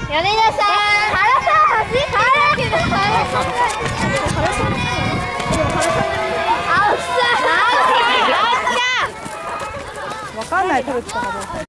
やめなさい。原さん走ってるけど、原さん。 わかんない、取れてたかどうか。